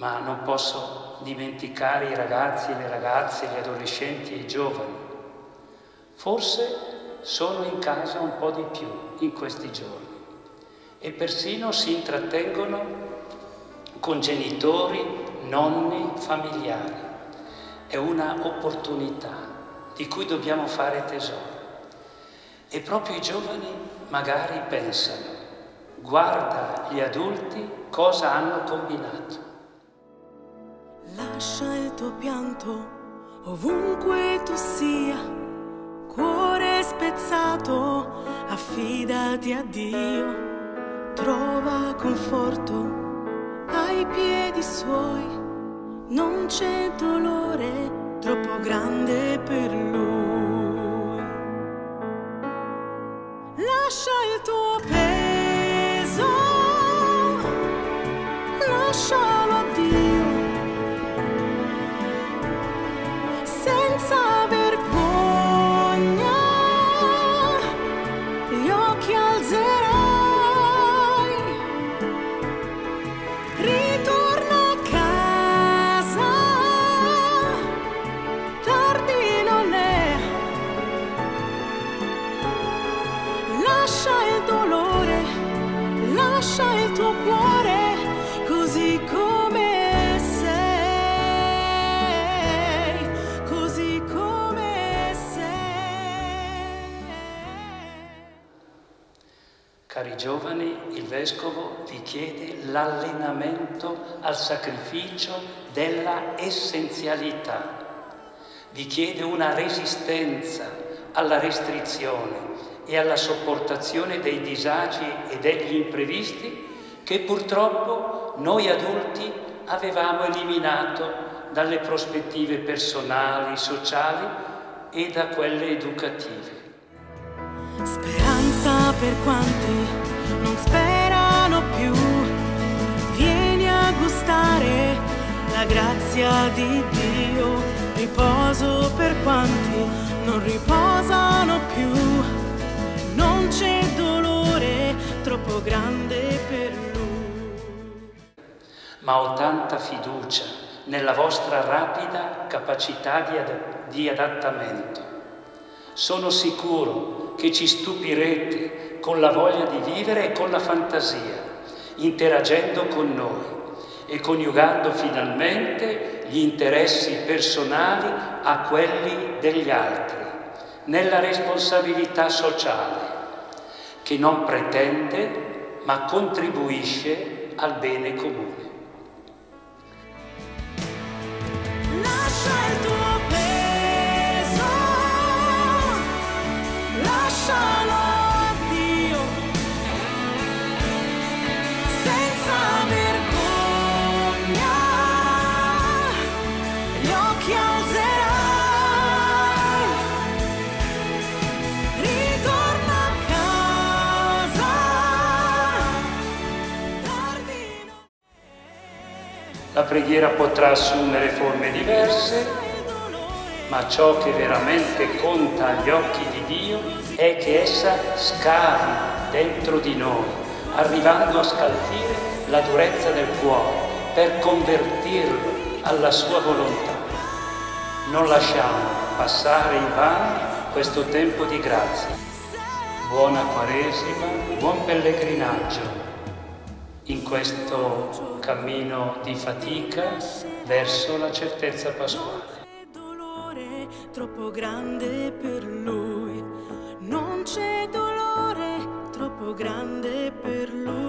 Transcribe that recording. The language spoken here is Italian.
ma non posso dimenticare i ragazzi e le ragazze, gli adolescenti e i giovani. Forse sono in casa un po' di più in questi giorni e persino si intrattengono con genitori, nonni, familiari. È una opportunità di cui dobbiamo fare tesoro. E proprio i giovani magari pensano: guarda gli adulti cosa hanno combinato. Lascia il tuo pianto ovunque tu sia, cuore spezzato, affidati a Dio, trova conforto ai piedi suoi, non c'è dolore troppo grande per lui. Lascia il tuo peso, lascialo a Dio, senza vergogna, gli occhi alzerai, ritorna a casa, tardi non è, lascia il dolore, lascia il tuo cuore così come sei, così come sei. Cari giovani, il Vescovo vi chiede l'allenamento al sacrificio della essenzialità. Vi chiede una resistenza alla restrizione e alla sopportazione dei disagi e degli imprevisti che purtroppo noi adulti avevamo eliminato dalle prospettive personali, sociali e da quelle educative. Speranza per quanti non sperano più, vieni a gustare la grazia di Dio, riposo per quanti non riposano più, non c'è dolore troppo grande per lui. Ma ho tanta fiducia nella vostra rapida capacità di adattamento. Sono sicuro che ci stupirete con la voglia di vivere e con la fantasia, interagendo con noi e coniugando finalmente gli interessi personali a quelli degli altri, nella responsabilità sociale, che non pretende ma contribuisce al bene comune. Lascia il tuo peso, lascialo a Dio, senza vergogna, gli occhi alzerai, ritorna a casa, tardi non è. La preghiera potrà assumere forme diverse, ma ciò che veramente conta agli occhi di Dio è che essa scavi dentro di noi, arrivando a scalfire la durezza del cuore per convertirlo alla sua volontà. Non lasciamo passare in vano questo tempo di grazia. Buona Quaresima, buon pellegrinaggio in questo cammino di fatica verso la certezza pasquale. Dolore troppo grande per lui, non c'è dolore troppo grande per lui.